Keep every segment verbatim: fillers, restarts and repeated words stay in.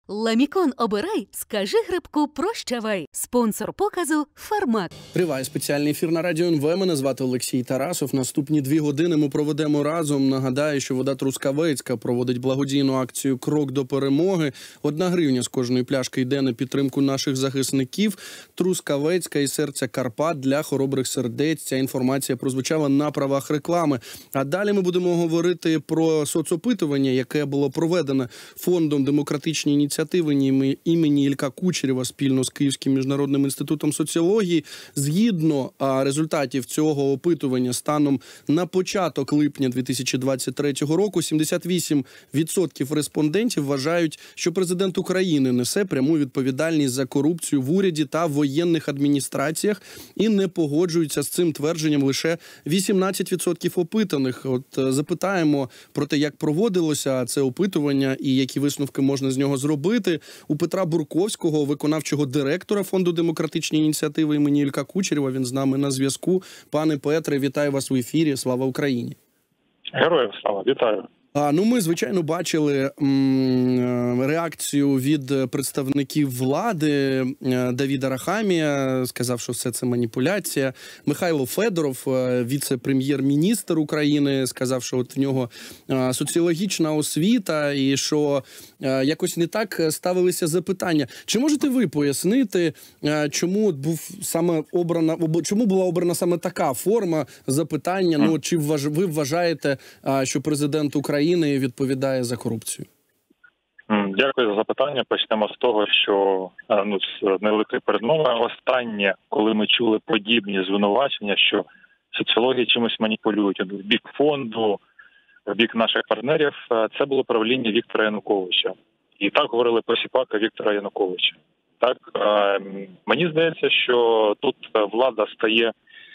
Ламікон обирай, скажи грибку прощавай. Спонсор показу «Фармак». Триває спеціальний ефір на Радіо ен ве. Мене звати Олексій Тарасов. Наступні дві години ми проведемо разом. Нагадаю, що вода Трускавецька проводить благодійну акцію «Крок до перемоги». Одна гривня з кожної пляшки йде на підтримку наших захисників. Трускавецька і серця Карпат для хоробрих сердець. Ця інформація прозвучала на правах реклами. А далі ми будемо говорити про соцопитування, яке було проведено Фондом демократичні ініціативи імені Ілька Кучерєва спільно з Київським міжнародним інститутом соціології. Згідно а, результатів цього опитування станом на початок липня дві тисячі двадцять третього року, сімдесят вісім відсотків респондентів вважають, що президент України несе пряму відповідальність за корупцію в уряді та воєнних адміністраціях, і не погоджуються з цим твердженням лише вісімнадцять відсотків опитаних. От запитаємо про те, як проводилося це опитування і які висновки можна з нього зробити. У Петра Бурковського, виконавчого директора Фонду демократичні ініціативи імені Ілька Кучерєва. Він з нами на зв'язку. Пане Петре, вітаю вас в ефірі. Слава Україні! Героям слава! Вітаю! А, ну, ми, звичайно, бачили м, реакцію від представників влади. Давіда Рахамія сказав, що все це маніпуляція. Михайло Федоров, віце-прем'єр-міністр України, сказав, що от в нього соціологічна освіта і що якось не так ставилися запитання. Чи можете ви пояснити, чому був саме обрана, чому була обрана саме така форма запитання? Ну, чи ви вважаєте, що президент України України відповідає за корупцію? Дякую за запитання. Почнемо з того, що ну, з невеликої передмови. Останнє, коли ми чули подібні звинувачення, що соціології чимось маніпулюють в бік фонду, в бік наших партнерів, це було правління Віктора Януковича. І так говорили посіпака Віктора Януковича. Так, мені здається, що тут влада стає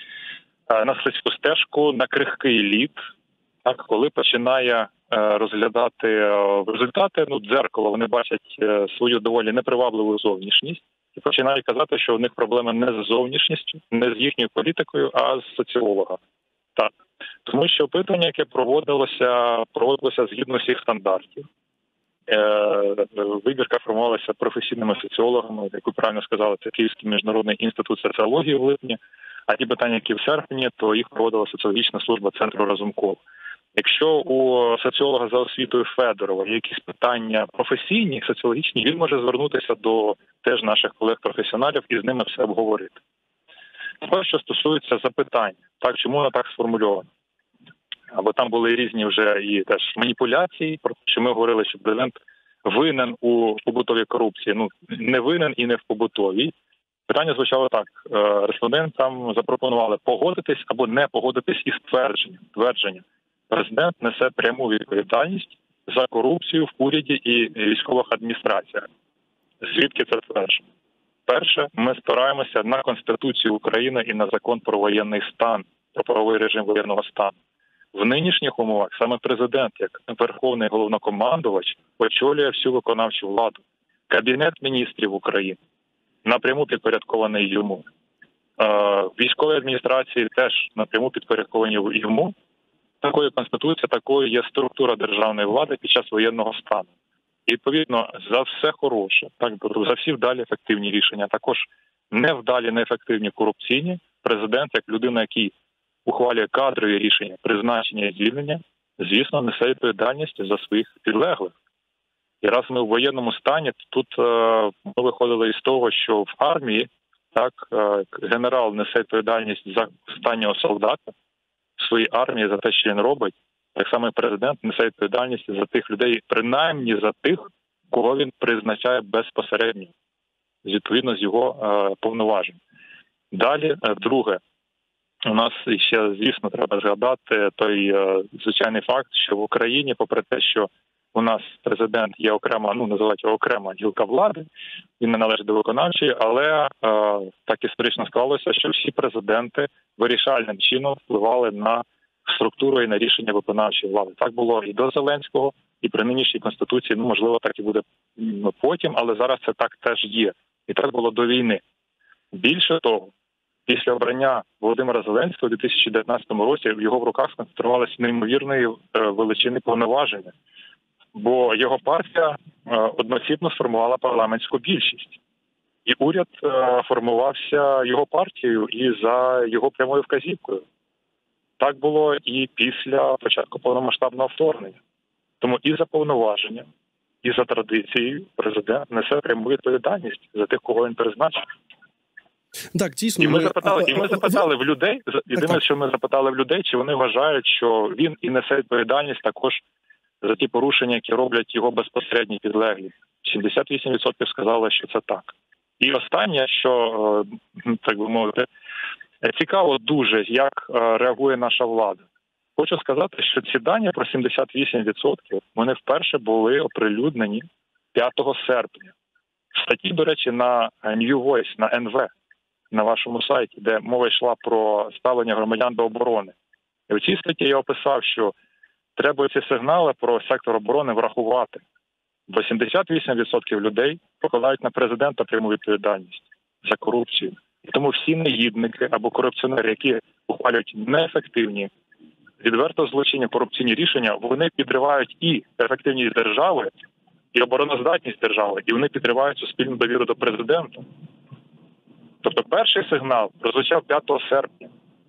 на слизьку стежку, на крихкий лід, так, коли починає розглядати результати, ну, дзеркало, вони бачать свою доволі непривабливу зовнішність і починають казати, що у них проблема не з зовнішністю, не з їхньою політикою, а з соціолога. Так. Тому що опитування, яке проводилося, проводилося згідно всіх стандартів. Вибірка формувалася професійними соціологами, як ви правильно сказали, це Київський міжнародний інститут соціології в липні, а ті питання, які в серпні, то їх проводила соціологічна служба Центру Разумкова. Якщо у соціолога за освітою Федорова є якісь питання професійні, соціологічні, він може звернутися до теж наших колег-професіоналів і з ними все обговорити. Тепер, що стосується запитань, так, чому воно так сформульовано? Або там були різні вже і теж маніпуляції, про те, що ми говорили, що президент винен у побутовій корупції. Ну, не винен і не в побутовій. Питання звучало так. Респондентам запропонували погодитись або не погодитись із твердженням. Твердження. Президент несе пряму відповідальність за корупцію в уряді і військових адміністраціях. Звідки це твердження? Перше, ми спираємося на Конституцію України і на закон про воєнний стан, про правовий режим воєнного стану. В нинішніх умовах саме президент, як верховний головнокомандувач, очолює всю виконавчу владу. Кабінет міністрів України напряму підпорядкований йому. Військові адміністрації теж напряму підпорядковані йому. Такою Конституцією, такою є структура державної влади під час воєнного стану. І, відповідно, за все хороше, так, за всі вдалі ефективні рішення, також невдалі, неефективні корупційні, президент, як людина, який ухвалює кадрові рішення, призначення і звільнення, звісно, несе відповідальність за своїх підлеглих. І раз ми в воєнному стані, тут е, ми виходили із того, що в армії так, е, генерал несе відповідальність за останнього солдата, в своїй армії за те, що він робить, так само і президент несе відповідальність за тих людей, принаймні за тих, кого він призначає безпосередньо, відповідно з його е, повноважень. Далі, е, друге, у нас ще, звісно, треба згадати той е, звичайний факт, що в Україні, попри те, що у нас президент є окрема, ну, називають його окрема гілка влади, він не належить до виконавчої, але е, так історично склалося, що всі президенти вирішальним чином впливали на структуру і на рішення виконавчої влади. Так було і до Зеленського, і при нинішній Конституції, ну, можливо, так і буде потім, але зараз це так теж є. І так було до війни. Більше того, після обрання Володимира Зеленського у дві тисячі дев'ятнадцятому році в його в руках сконцентрувалися неймовірної величини повноваження. бо його партія одноцінно сформувала парламентську більшість. І уряд формувався його партією і за його прямою вказівкою. Так було і після початку повномасштабного вторгнення. Тому і за повноваження, і за традицією президент несе пряму відповідальність за тих, кого він призначив. Так, дійсно. І ми запитали, і ми запитали в людей, єдине, що ми запитали в людей, чи вони вважають, що він і несе відповідальність також за ті порушення, які роблять його безпосередні підлеглі. сімдесят вісім відсотків сказали, що це так. І останнє, що, так би мовити, цікаво дуже, як реагує наша влада. Хочу сказати, що ці дані про сімдесят вісім відсотків, вони вперше були оприлюднені п'ятого серпня. В статті, до речі, на New Voice, на ен ве, на вашому сайті, де мова йшла про ставлення громадян до оборони. І в цій статті я описав, що треба ці сигнали про сектор оборони врахувати. Бо сімдесят вісім відсотків людей покладають на президента пряму відповідальність за корупцію. І тому всі негідники або корупціонери, які ухвалюють неефективні, відверто злочинні корупційні рішення, вони підривають і ефективність держави, і обороноздатність держави, і вони підривають суспільну довіру до президента. Тобто перший сигнал прозвучав п'ятого серпня.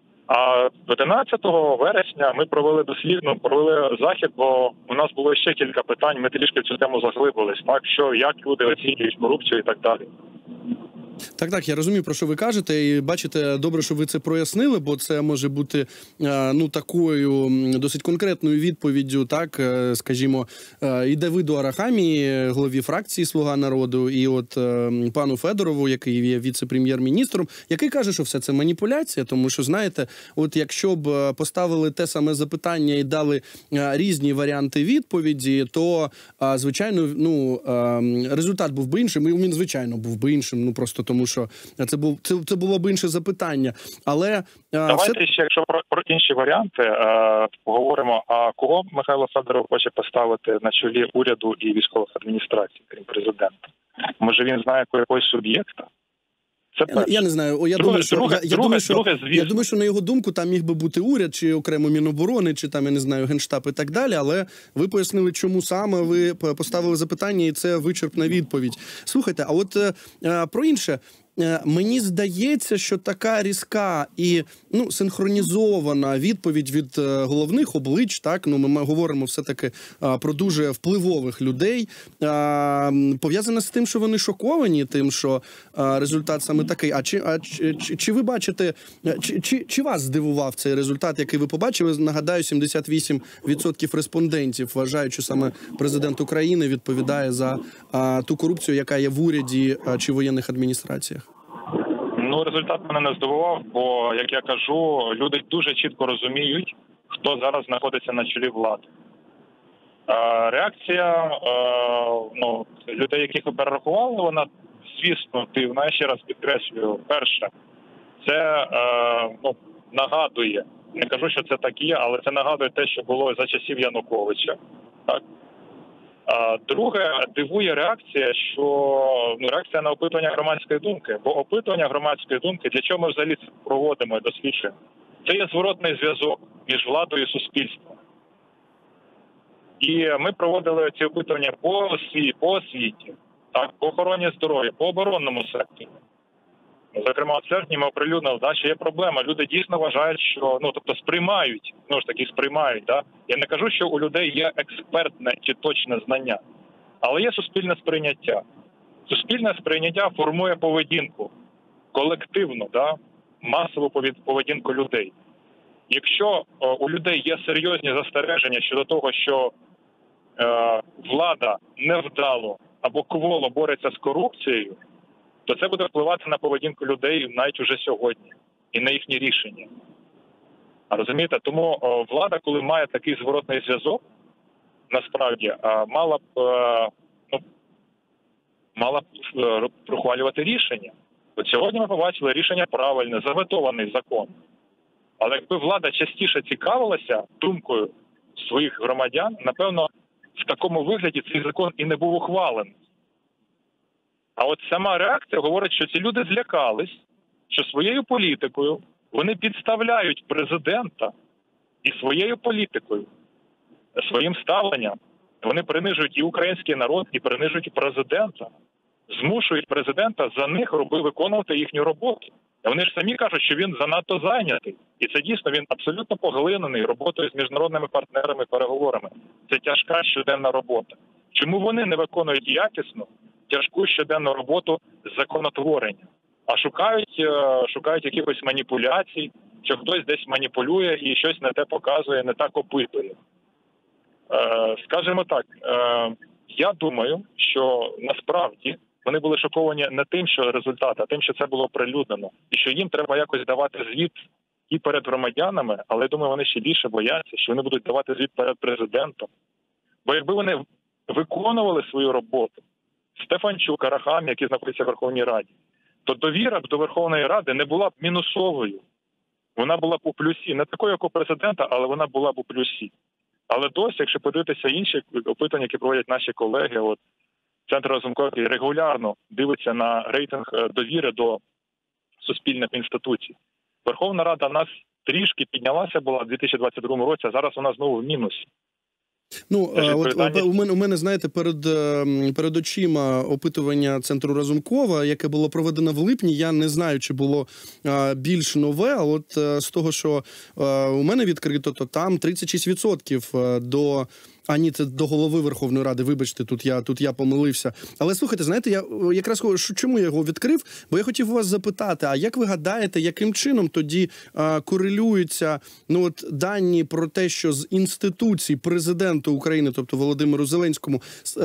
А одинадцятого вересня ми провели дослідну, провели захід, бо у нас було ще кілька питань, ми трішки в цю тему заглибились, так, що, як люди оцінюють корупцію і так далі. Так, так, я розумію, про що ви кажете, і бачите, добре, що ви це прояснили, бо це може бути, ну, такою досить конкретною відповіддю, так, скажімо, і Давиду Арахамії, голові фракції «Слуга народу», і от пану Федорову, який є віце-прем'єр-міністром, який каже, що все це маніпуляція, тому що, знаєте, от якщо б поставили те саме запитання і дали різні варіанти відповіді, то, звичайно, ну, результат був би іншим, і він, звичайно, був би іншим, ну, просто тому що це був це, це було б інше запитання. Але давайте все... ще, якщо про, про інші варіанти е, поговоримо. А кого Михайло Федоров хоче поставити на чолі уряду і військових адміністрацій, крім президента? Може він знає якогось суб'єкта? Це я, я не знаю. Я друге, думаю, що друге, я, я друге, думаю, що друге, я думаю, що на його думку там міг би бути уряд чи окремо Міноборони, чи там, я не знаю, Генштаб і так далі. Але ви пояснили, чому саме ви поставили запитання, і це вичерпна відповідь. Слухайте, а от е, про інше. Мені здається, що така різка і, ну, синхронізована відповідь від головних облич, так, ну, ми говоримо все-таки про дуже впливових людей, пов'язана з тим, що вони шоковані тим, що результат саме такий. А чи, а, чи, чи ви бачите, чи, чи, чи вас здивував цей результат, який ви побачили? Нагадаю, сімдесят вісім відсотків респондентів вважають, що саме президент України відповідає за а, ту корупцію, яка є в уряді а, чи воєнних адміністраціях. Ну, результат мене не здивував, бо, як я кажу, люди дуже чітко розуміють, хто зараз знаходиться на чолі влади. Е, реакція е, ну, людей, яких ви перерахували, вона, звісно, дивна. Я ще раз підкреслюю. Перше, це е, ну, нагадує, не кажу, що це так є, але це нагадує те, що було за часів Януковича. Так? А друге, дивує реакція, що ну, реакція на опитування громадської думки. Бо опитування громадської думки, для чого ми взагалі це проводимо і досліджуємо? Це є зворотний зв'язок між владою і суспільством. І ми проводили ці опитування по освіті, по освіті, так, по охороні здоров'я, по оборонному сектору. Зокрема, в серпні ми оприлюднили, да, що є проблема. Люди дійсно вважають, що, ну, тобто сприймають, ну ж таки сприймають. Да? Я не кажу, що у людей є експертне чи точне знання, але є суспільне сприйняття. Суспільне сприйняття формує поведінку, колективну, да? Масову поведінку людей. Якщо о, у людей є серйозні застереження щодо того, що е, влада невдало або кволо бореться з корупцією, то це буде впливати на поведінку людей навіть уже сьогодні і на їхні рішення. А розумієте? Тому о, влада, коли має такий зворотний зв'язок, насправді, а, мала б, а, ну, мала б а, прохвалювати рішення. От сьогодні ми побачили рішення правильне, заветований закон. Але якби влада частіше цікавилася думкою своїх громадян, напевно, в такому вигляді цей закон і не був ухвалений. А от сама реакція говорить, що ці люди злякались, що своєю політикою вони підставляють президента і своєю політикою, своїм ставленням Вони принижують і український народ, і принижують президента. Змушують президента за них роби виконувати їхню роботу. Вони ж самі кажуть, що він занадто зайнятий. І це дійсно, він абсолютно поглинений роботою з міжнародними партнерами, переговорами. Це тяжка щоденна робота. Чому вони не виконують якісно тяжку щоденну роботу з законотворення, а шукають, шукають якихось маніпуляцій, що хтось десь маніпулює і щось не те показує, не так опитує. Скажімо так, я думаю, що насправді вони були шоковані не тим, що результат, а тим, що це було прилюднено. І що їм треба якось давати звіт і перед громадянами, але я думаю, вони ще більше бояться, що вони будуть давати звіт перед президентом. Бо якби вони виконували свою роботу, Стефанчук, Арахамія, які знаходяться в Верховній Раді, то довіра до Верховної Ради не була б мінусовою. Вона була б у плюсі. Не такою, як у президента, але вона була б у плюсі. Але досі, якщо подивитися інші опитування, які проводять наші колеги, от Центр Разумкова регулярно дивиться на рейтинг довіри до суспільних інституцій. Верховна Рада в нас трішки піднялася була в дві тисячі двадцять другому році, а зараз вона знову в мінусі. Ну, от у мене, у мене, знаєте, перед, перед очима опитування Центру Разумкова, яке було проведено в липні, я не знаю, чи було більш нове, а от з того, що у мене відкрито, то там тридцять шість відсотків до... А ні, це до голови Верховної Ради, вибачте, тут я, тут я помилився. Але слухайте, знаєте, я якраз чому я його відкрив? Бо я хотів вас запитати, а як ви гадаєте, яким чином тоді а, корелюються ну, от, дані про те, що з інституцій президенту України, тобто Володимиру Зеленському,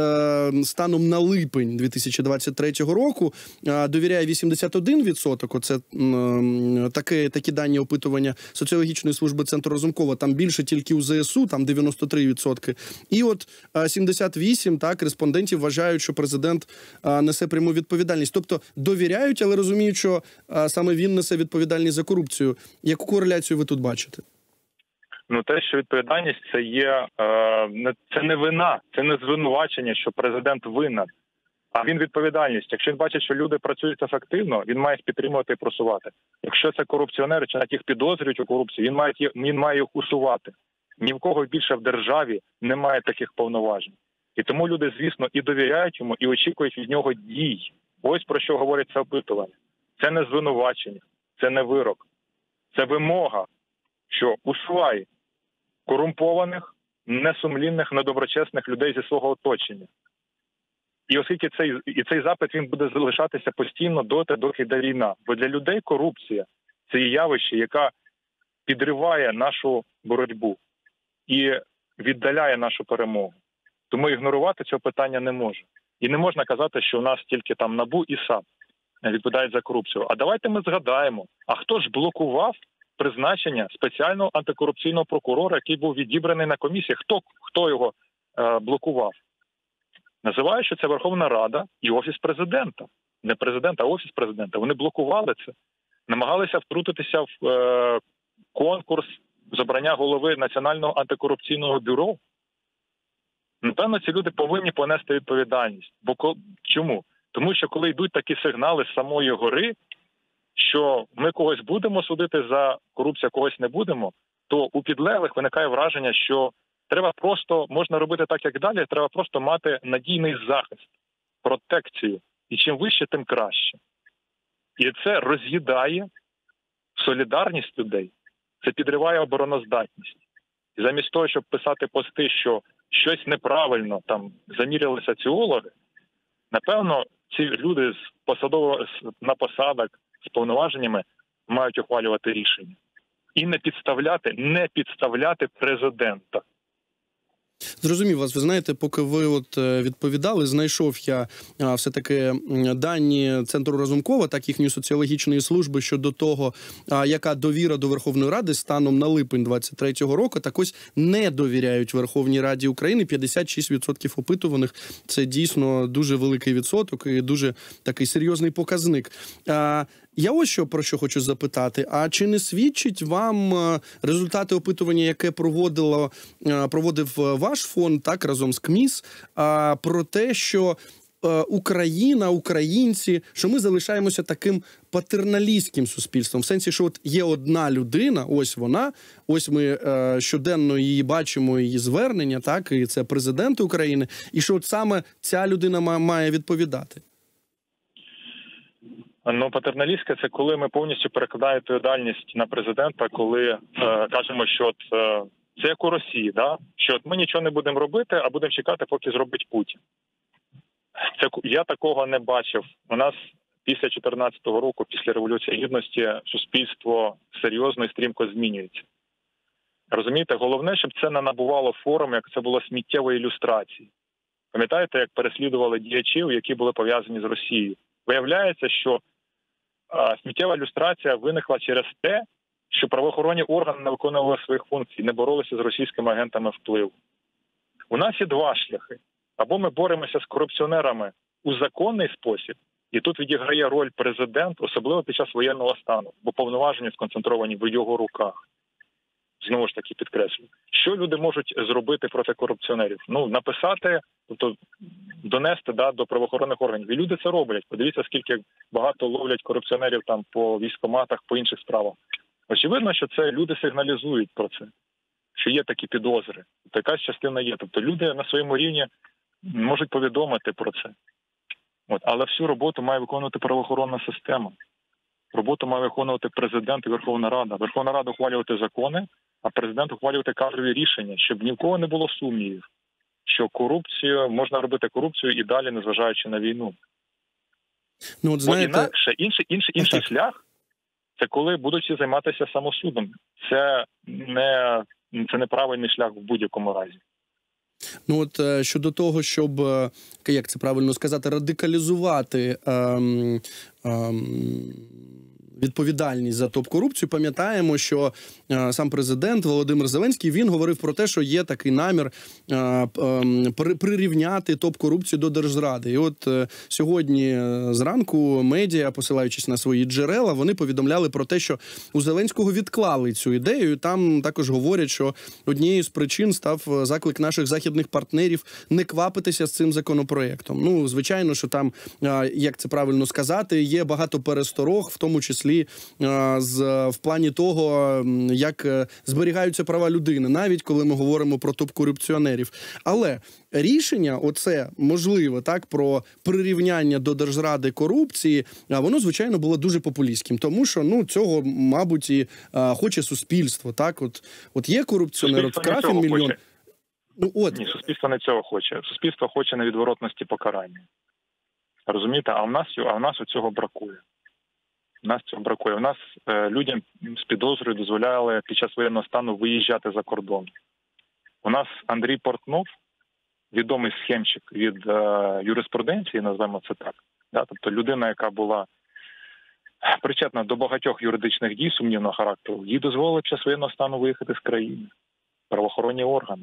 а, станом на липень дві тисячі двадцять третього року а, довіряє вісімдесят один відсоток, оце а, таке, такі дані опитування соціологічної служби Центру Разумкова, там більше тільки у ЗСУ, там дев'яносто три відсотки. І от сімдесят вісім так, респондентів вважають, що президент а, несе пряму відповідальність. Тобто довіряють, але розуміють, що а, саме він несе відповідальність за корупцію. Яку кореляцію ви тут бачите? Ну, те, що відповідальність – це є, е, не, це не вина, це не звинувачення, що президент винен, а він відповідальність. Якщо він бачить, що люди працюють ефективно, він має їх підтримувати і просувати. Якщо це корупціонери, чи навіть їх підозрюють у корупції, він має, він має їх усувати. Ні в кого більше в державі немає таких повноважень. І тому люди, звісно, і довіряють йому, і очікують від нього дій. Ось про що говорить це опитування. Це не звинувачення, це не вирок. Це вимога, що усувай корумпованих, несумлінних, недоброчесних людей зі свого оточення. І оскільки цей, і цей запит він буде залишатися постійно доти, доки йде війна. Бо для людей корупція – це є явище, яка підриває нашу боротьбу і віддаляє нашу перемогу. Тому ігнорувати цього питання не може. І не можна казати, що у нас тільки там НАБУ і САП відповідають за корупцію. А давайте ми згадаємо, а хто ж блокував призначення спеціального антикорупційного прокурора, який був відібраний на комісії? Хто, хто його е, блокував? Називаю, що це Верховна Рада і Офіс Президента. Не Президента, а Офіс Президента. Вони блокували це. Намагалися втрутитися в е, конкурс з обрання голови Національного антикорупційного бюро. Напевно, ці люди повинні понести відповідальність. Бо чому? Тому що коли йдуть такі сигнали з самої гори, що ми когось будемо судити за корупцію, когось не будемо, то у підлеглих виникає враження, що треба просто, можна робити так, як далі, треба просто мати надійний захист, протекцію. І чим вище, тим краще. І це роз'їдає солідарність людей. Це підриває обороноздатність. І замість того, щоб писати пости, що щось неправильно там заміряли соціологи, напевно, ці люди з посадово, на посадах з повноваженнями мають ухвалювати рішення. І не підставляти, не підставляти президента. Зрозумів вас. Ви знаєте, поки ви от відповідали, знайшов я а, все-таки дані Центру Разумкова, так їхньої соціологічної служби щодо того, а, яка довіра до Верховної Ради станом на липень двадцять третього року. Так ось не довіряють Верховній Раді України п'ятдесят шість відсотків опитуваних. Це дійсно дуже великий відсоток і дуже такий серйозний показник. А, Я ось що про що хочу запитати. А чи не свідчить вам результати опитування, яке проводило, проводив ваш фонд, так, разом з КМІС, про те, що Україна, українці, що ми залишаємося таким патерналістським суспільством. В сенсі, що от є одна людина, ось вона, ось ми е, щоденно її бачимо, її звернення, так, і це президент України, і що от саме ця людина має відповідати. Ну, патерналістське – це коли ми повністю перекладаємо відповідальність на президента, коли е, кажемо, що от, е, це як у Росії, да? Що от ми нічого не будемо робити, а будемо чекати, поки зробить Путін. Це, я такого не бачив. У нас після чотирнадцятого року, після Революції Гідності, суспільство серйозно і стрімко змінюється. Розумієте, головне, щоб це не набувало форм, як це було сміттєвої ілюстрації. Пам'ятаєте, як переслідували діячів, які були пов'язані з Росією? Виявляється, що а, сміттєва ілюстрація виникла через те, що правоохоронні органи не виконували своїх функцій, не боролися з російськими агентами впливу. У нас є два шляхи. Або ми боремося з корупціонерами у законний спосіб, і тут відіграє роль президент, особливо під час воєнного стану, бо повноваження сконцентровані в його руках. Знову ж таки підкреслю. Що люди можуть зробити проти корупціонерів? Ну, написати, тобто донести да, до правоохоронних органів. І люди це роблять. Подивіться, скільки багато ловлять корупціонерів там по військкоматах, по інших справах. Очевидно, що це люди сигналізують про це, що є такі підозри. Така частина є. Тобто люди на своєму рівні можуть повідомити про це. От. Але всю роботу має виконувати правоохоронна система. Роботу має виконувати президент і Верховна Рада. Верховна Рада ухвалювати закони, а президент ухвалювати кадрові рішення, щоб ні в кого не було сумнівів, що корупцію, можна робити корупцію і далі, незважаючи на війну. Ну, от знаєте... Бо інакше, інший, інший, інший шлях – це коли будуть всі займатися самосудом. Це не, це неправильний шлях в будь-якому разі. Ну от щодо того, щоб, як це правильно сказати, радикалізувати ем, ем, відповідальність за топ-корупцію, пам'ятаємо, що е, сам президент Володимир Зеленський, він говорив про те, що є такий намір е, е, прирівняти топ-корупцію до держзради. І от е, сьогодні зранку медіа, посилаючись на свої джерела, вони повідомляли про те, що у Зеленського відклали цю ідею. І там також говорять, що однією з причин став заклик наших західних партнерів не квапитися з цим законопроєктом. Ну, звичайно, що там, е, як це правильно сказати, є багато пересторог, в тому числі з, в плані того, як зберігаються права людини, навіть коли ми говоримо про топ-корупціонерів. Але рішення, оце можливе, так, про прирівняння до держзради корупції, воно, звичайно, було дуже популістським, тому що, ну, цього, мабуть, і а, хоче суспільство, так, от, от є корупціонер, от вкрав мільйон. Ну, от. Ні, суспільство не цього хоче. Суспільство хоче невідворотності покарання. Розумієте? А в нас, а в нас у цього бракує. У нас цього бракує. У нас е, людям з підозрою дозволяли під час воєнного стану виїжджати за кордон. У нас Андрій Портнов, відомий схемчик від е, юриспруденції, назвемо це так. Да? Тобто людина, яка була причетна до багатьох юридичних дій сумнівного характеру, їй дозволили під час воєнного стану виїхати з країни. Правоохоронні органи.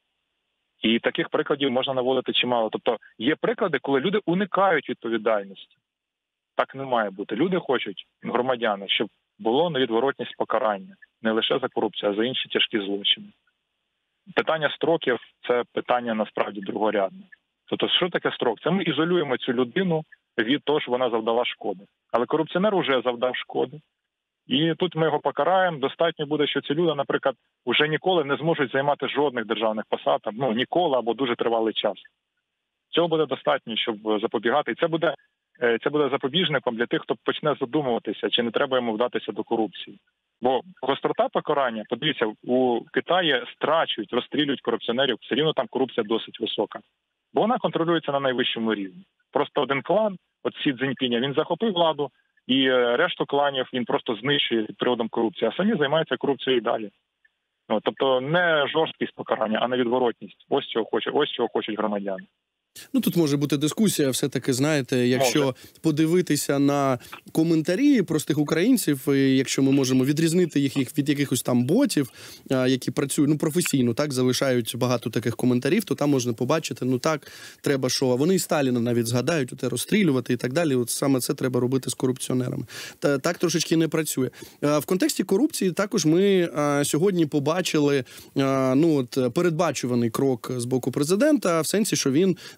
І таких прикладів можна наводити чимало. Тобто є приклади, коли люди уникають відповідальності. Так не має бути. Люди хочуть, громадяни, щоб було невідворотність покарання. Не лише за корупцію, а за інші тяжкі злочини. Питання строків – це питання насправді другорядне. Тобто, що таке строк? Це ми ізолюємо цю людину від того, що вона завдала шкоди. Але корупціонер вже завдав шкоди. І тут ми його покараємо. Достатньо буде, що ці люди, наприклад, вже ніколи не зможуть займати жодних державних посад. Ну, ніколи або дуже тривалий час. Цього буде достатньо, щоб запобігати. І це буде, це буде запобіжником для тих, хто почне задумуватися, чи не треба йому вдатися до корупції. Бо гострота покарання, подивіться, у Китаї страчують, розстрілюють корупціонерів, все рівно там корупція досить висока. Бо вона контролюється на найвищому рівні. Просто один клан, от Сі Цзіньпіня, він захопив владу, і решту кланів він просто знищує під приводом корупції, а самі займаються корупцією і далі. Ну, тобто не жорсткість покарання, а невідворотність. Ось чого хочуть, ось чого хочуть громадяни. Ну, тут може бути дискусія, все-таки, знаєте, якщо може. подивитися на коментарі простих українців, і якщо ми можемо відрізнити їх від якихось там ботів, які працюють, ну, професійно, так, залишають багато таких коментарів, то там можна побачити, ну, так, треба що, вони і Сталіна навіть згадають, оте розстрілювати і так далі, от саме це треба робити з корупціонерами. Та, так трошечки не працює. В контексті корупції також ми сьогодні побачили, ну, от, передбачуваний крок з боку президента, в сенсі, що він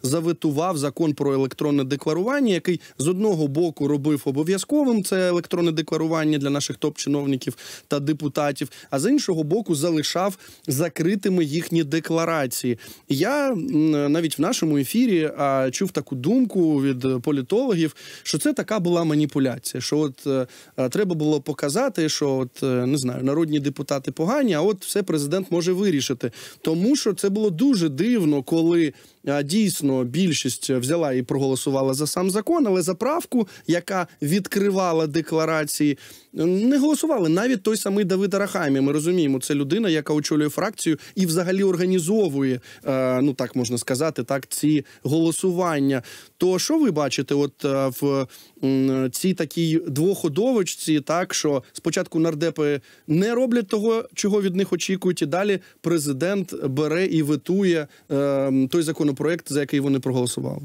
заветував закон про електронне декларування, який з одного боку робив обов'язковим це електронне декларування для наших топ-чиновників та депутатів, а з іншого боку залишав закритими їхні декларації. Я навіть в нашому ефірі а, чув таку думку від політологів, що це така була маніпуляція, що от а, треба було показати, що от, не знаю, народні депутати погані, а от все президент може вирішити. Тому що це було дуже дивно, коли а, дійсно більшість взяла і проголосувала за сам закон, але за правку, яка відкривала декларації, не голосували. Навіть той самий Давид Арахамія, ми розуміємо, це людина, яка очолює фракцію і взагалі організовує, а, ну так можна сказати, так, ці голосування. То що ви бачите от а, в м, цій такій двоходовочці, так, що спочатку нардепи не роблять того, чого від них очікують, і далі президент бере і ветує е, той законопроект, за який вони проголосували?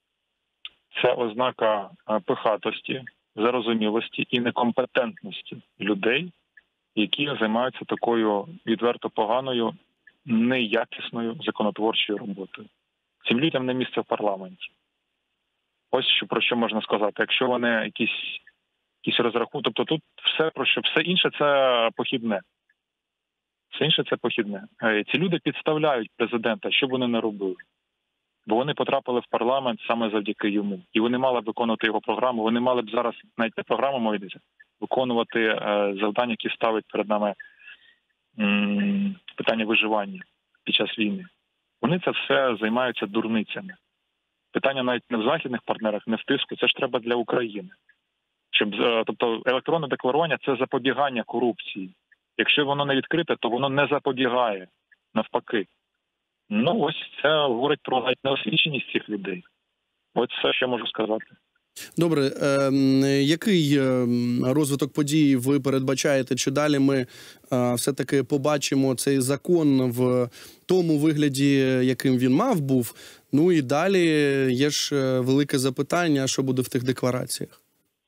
Це ознака пихатості, зарозумілості і некомпетентності людей, які займаються такою відверто поганою, неякісною законотворчою роботою. Цим людям не місце в парламенті. Ось що, про що можна сказати. Якщо вони якісь, якісь розрахунки, тобто тут все, про що, все інше – це похідне. Все інше – це похідне. Ці люди підставляють президента, що б вони не робили. Бо вони потрапили в парламент саме завдяки йому. І вони мали б виконувати його програму. Вони мали б зараз, навіть не програму мова йдеться, виконувати е, завдання, які ставить перед нами м, питання виживання під час війни. Вони це все займаються дурницями. Питання навіть не в західних партнерах, не в тиску. Це ж треба для України. Щоб, е, тобто електронне декларування – це запобігання корупції. Якщо воно не відкрите, то воно не запобігає. Навпаки. Ну, ось це говорить про неосвіченість цих людей. Ось все, що я можу сказати. Добре. Е, який розвиток подій ви передбачаєте? Чи далі ми е, все-таки побачимо цей закон в тому вигляді, яким він мав був? Ну і далі є ж велике запитання, що буде в тих деклараціях?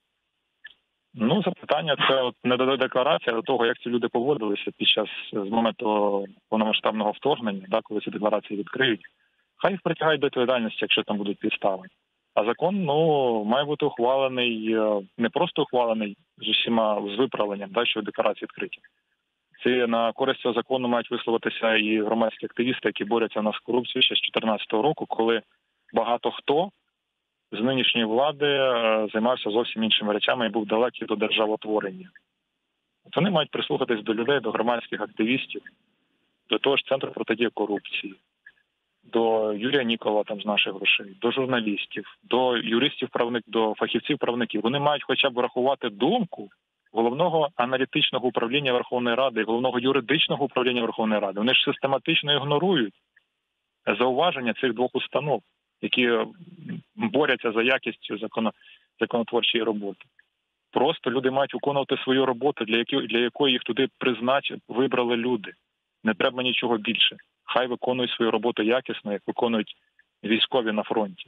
Ну, запитання – це от не до декларації, а до того, як ці люди поводилися під час, з моменту повномасштабного вторгнення, да, коли ці декларації відкриють. Хай їх притягають до відповідальності, якщо там будуть підстави. А закон, ну, має бути ухвалений, не просто ухвалений з усіма, з виправленням, да, що декларації відкриті. Це на користь цього закону мають висловитися і громадські активісти, які борються у нас з корупцією ще з дві тисячі чотирнадцятого року, коли багато хто з нинішньої влади займався зовсім іншими речами і був далекий до державотворення. От вони мають прислухатись до людей, до громадських активістів, до того ж Центру протидії корупції, до Юрія Нікола там з наших грошей, до журналістів, до юристів-правників, до фахівців-правників. Вони мають хоча б врахувати думку Головного аналітичного управління Верховної Ради і Головного юридичного управління Верховної Ради. Вони ж систематично ігнорують зауваження цих двох установ, які борються за якістю законо, законотворчої роботи. Просто люди мають виконувати свою роботу, для якої, для якої їх туди призначили, вибрали люди. Не треба нічого більше. Хай виконують свою роботу якісно, як виконують військові на фронті.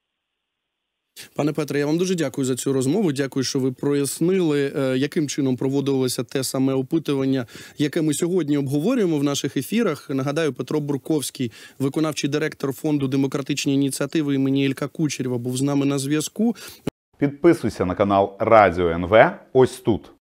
Пане Петре, я вам дуже дякую за цю розмову. Дякую, що ви прояснили, яким чином проводилося те саме опитування, яке ми сьогодні обговорюємо в наших ефірах. Нагадаю, Петро Бурковський, виконавчий директор Фонду демократичні ініціативи імені Ілька Кучерєва, був з нами на зв'язку. Підписуйся на канал Радіо ен ве ось тут.